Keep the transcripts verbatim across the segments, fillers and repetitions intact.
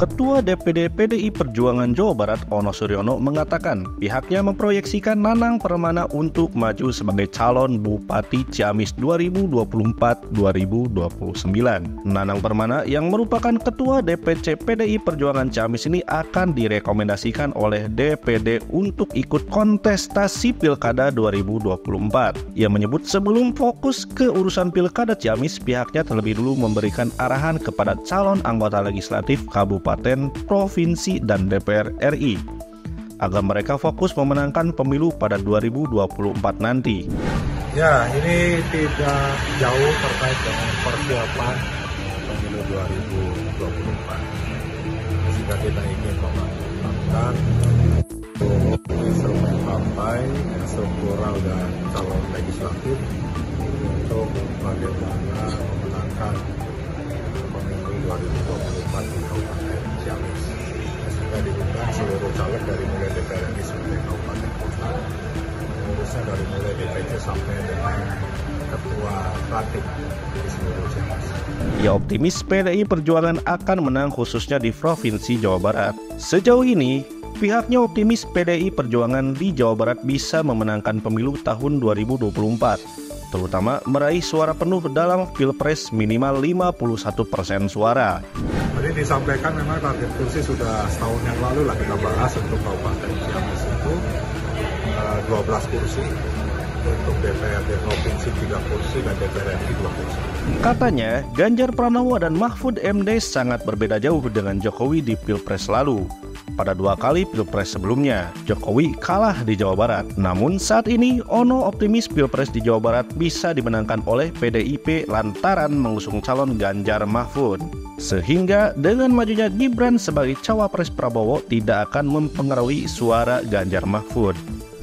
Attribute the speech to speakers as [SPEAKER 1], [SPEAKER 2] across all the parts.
[SPEAKER 1] Ketua D P D P D I Perjuangan Jawa Barat Ono Suryono mengatakan pihaknya memproyeksikan Nanang Permana untuk maju sebagai calon Bupati Ciamis dua ribu dua puluh empat sampai dua ribu dua puluh sembilan. Nanang Permana yang merupakan Ketua D P C P D I Perjuangan Ciamis ini akan direkomendasikan oleh D P D untuk ikut kontestasi Pilkada dua ribu dua puluh empat. Ia menyebut sebelum fokus ke urusan Pilkada Ciamis, pihaknya terlebih dulu memberikan arahan kepada calon anggota legislatif kabupaten, provinsi, dan D P R R I agar mereka fokus memenangkan pemilu pada dua ribu dua puluh empat nanti.
[SPEAKER 2] Ya, ini tidak jauh terkait dengan persiapan pemilu dua ribu dua puluh empat. Jika kita ingin memenangkan instrumen partai, struktural dan calon legislatif untuk bagaimana memenangkan pemilu dua ribu dua puluh empat di Kabupaten Ciamis. Sehingga diundang seluruh caleg dari mulai D P R R I sampai kabupaten kota, pengurusnya dari mulai D P C sampai dengan ketua ranting di seluruh Ciamis.
[SPEAKER 1] Ia optimis P D I Perjuangan akan menang khususnya di Provinsi Jawa Barat. Sejauh ini, pihaknya optimis P D I Perjuangan di Jawa Barat bisa memenangkan pemilu tahun dua ribu dua puluh empat, terutama meraih suara penuh dalam Pilpres minimal lima puluh satu persen suara.
[SPEAKER 2] Tadi disampaikan memang target kursi sudah setahun yang lalu lah kita bahas untuk Kabupaten Ciamis itu uh, dua belas kursi, untuk D P R D Provinsi tiga kursi dan D P R R I dua kursi.
[SPEAKER 1] Katanya, Ganjar Pranowo dan Mahfud M D sangat berbeda jauh dengan Jokowi di Pilpres lalu. Pada dua kali Pilpres sebelumnya, Jokowi kalah di Jawa Barat. Namun saat ini, Ono optimis Pilpres di Jawa Barat bisa dimenangkan oleh P D I P lantaran mengusung calon Ganjar Mahfud. Sehingga dengan majunya Gibran sebagai cawapres Prabowo tidak akan mempengaruhi suara Ganjar Mahfud.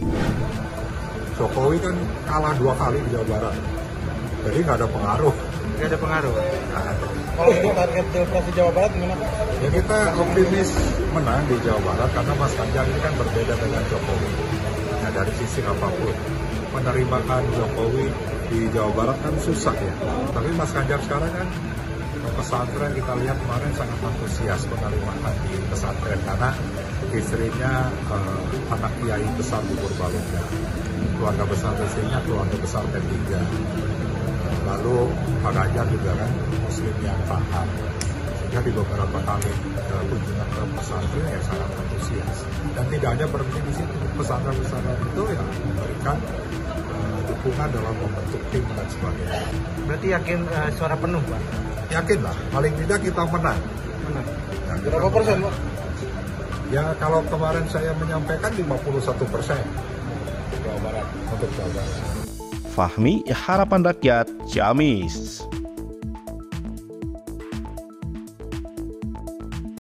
[SPEAKER 2] Jokowi kan kalah dua kali di Jawa Barat, jadi nggak ada pengaruh.
[SPEAKER 3] Nggak ada pengaruh.
[SPEAKER 2] Nah,
[SPEAKER 3] Kalau untuk target Pilpres di Jawa Barat gimana Pak?
[SPEAKER 2] ya kita optimis menang di Jawa Barat karena Mas Ganjar ini kan berbeda dengan Jokowi. Nah, dari sisi apapun, menerimakan Jokowi di Jawa Barat kan susah ya. Tapi Mas Ganjar sekarang kan pesantren, kita lihat kemarin sangat antusias penerimaan di pesantren karena istrinya eh, anak kiai besar di Purbalingga, keluarga besar istrinya keluarga besar P tiga. Lalu Pak Ganjar juga kan muslim yang paham, sehingga di beberapa kali uh, kunjungan ke pesantren ya sangat antusias. Dan tidak hanya berhenti di situ, pesantren-pesantren itu ya memberikan uh, dukungan dalam membentuk tim dan sebagainya.
[SPEAKER 3] Berarti yakin uh, suara penuh Pak?
[SPEAKER 2] Yakin lah, paling tidak kita menang.
[SPEAKER 3] Menang.
[SPEAKER 2] Ya,
[SPEAKER 3] Berapa persen Pak?
[SPEAKER 2] Ya kalau kemarin saya menyampaikan lima puluh satu persen
[SPEAKER 3] Jawa Barat.
[SPEAKER 2] untuk Jawa Barat.
[SPEAKER 1] Fahmi, Harapan Rakyat, Ciamis.